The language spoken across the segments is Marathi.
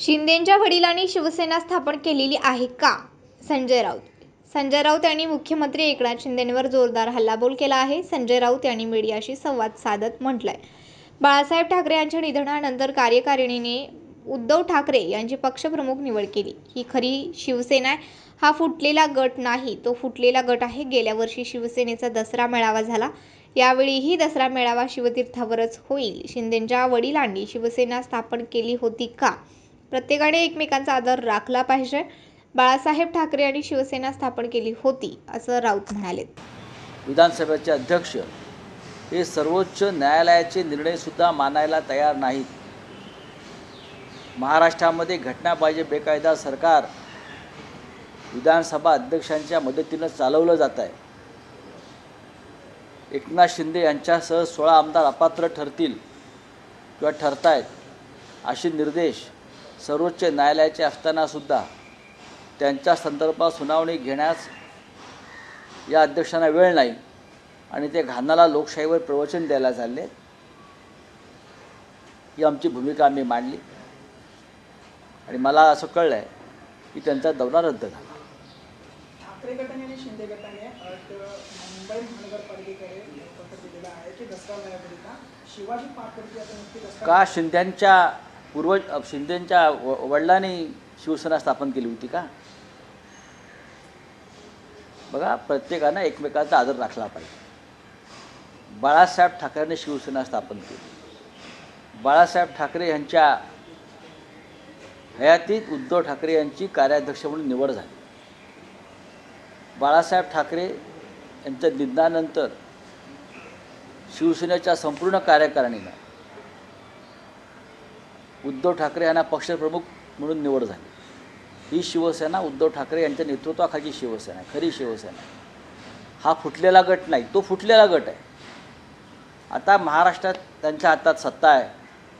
शिंदेंच्या वडिलांनी शिवसेना स्थापन केलेली आहे का? संजय राऊत. संजय राऊत यांनी मुख्यमंत्री एकनाथ शिंदेंवर जोरदार हल्लाबोल केला आहे. संजय राऊत यांनी मीडियाशी संवाद साधत म्हटलंय, बाळासाहेब ठाकरे यांच्या निधनानंतर कार्यकारिणीने उद्धव ठाकरे यांची पक्षप्रमुख निवड केली. ही खरी शिवसेना आहे. हा फुटलेला गट नाही, तो फुटलेला गट आहे. गेल्या वर्षी शिवसेनेचा दसरा मेळावा झाला. यावेळीही दसरा मेळावा शिवतीर्थावरच होईल. शिंदेंच्या वडिलांनी शिवसेना स्थापन केली होती का? प्रत्येकाने एकमेकांचा आदर राखला पाहिजे. बाळासाहेब ठाकरे यांनी शिवसेना स्थापन केली होती, असं राऊत म्हणाले. विधानसभेचे अध्यक्ष हे सर्वोच्च न्यायालयाचे निर्णयसुद्धा मानायला तयार नाहीत. महाराष्ट्रामध्ये घटना पाहिजे बेकायदा सरकार विधानसभा अध्यक्षांच्या मदतीनं चालवलं जात आहे. एकनाथ शिंदे यांच्यासह 16 आमदार अपात्र ठरतील किंवा ठरतायत असे निर्देश सर्वोच्च न्यायालयाचे असतानासुद्धा त्यांच्या संदर्भात सुनावणी घेण्यास या अध्यक्षांना वेळ नाही आणि ते घाणाला लोकशाहीवर प्रवचन द्यायला चालले. ही आमची भूमिका आम्ही मांडली आणि मला असं कळलं आहे की त्यांचा दौरा रद्द झाला. ठाकरे गटाने आणि शिंदे गटाने मुंबई महानगरपालिकेकडे पत्र दिलेलं आहे की दसरा मेळाव्याकरिता शिवाजी पार्कवरती आता नक्की दसरा का शिंदेंच्या वडिलांनी शिवसेना स्थापन केली होती का? बघा, प्रत्येकानं एकमेकांचा आदर राखला पाहिजे. बाळासाहेब ठाकरेंनी शिवसेना स्थापन केली. बाळासाहेब ठाकरे यांच्या हयातीत उद्धव ठाकरे यांची कार्याध्यक्ष म्हणून निवड झाली. बाळासाहेब ठाकरे यांच्या निधनानंतर शिवसेनेच्या संपूर्ण कार्यकारिणीनं उद्धव ठाकरे यांना पक्षप्रमुख म्हणून निवड झाली. ही शिवसेना उद्धव ठाकरे यांच्या नेतृत्वाखाली शिवसेना आहे, खरी शिवसेना. हा फुटलेला गट नाही, तो फुटलेला गट आहे. आता महाराष्ट्रात त्यांच्या हातात सत्ता आहे.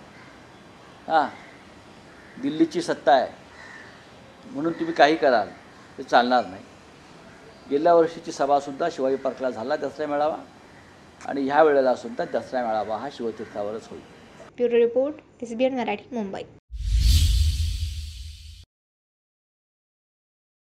दिल्लीची सत्ता आहे म्हणून तुम्ही काही कराल ते चालणार नाही. गेल्या वर्षीची सभासुद्धा शिवाजी पार्कला झाला दसरा मेळावा आणि ह्या वेळेला सुद्धा दसरा मेळावा हा शिवतीर्थावरच होईल. Bureau report, SBN Marathi, Mumbai.